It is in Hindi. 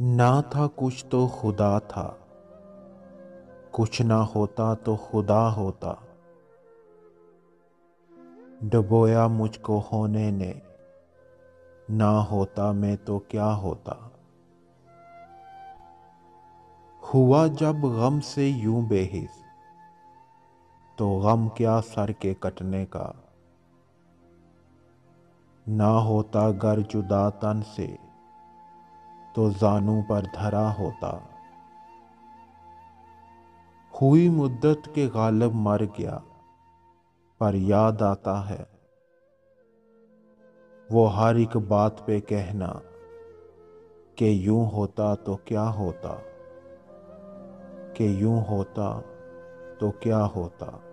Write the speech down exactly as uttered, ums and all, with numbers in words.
ना था कुछ तो खुदा था, कुछ ना होता तो खुदा होता। डुबोया मुझको होने ने, ना होता मैं तो क्या होता। हुआ जब गम से यूं बेहिस, तो गम क्या सर के कटने का। ना होता गर जुदा तन से, तो जानू पर धरा होता। हुई मुद्दत के गालिब मर गया, पर याद आता है वो हर एक बात पे कहना कि यूं होता तो क्या होता, कि यूं होता तो क्या होता।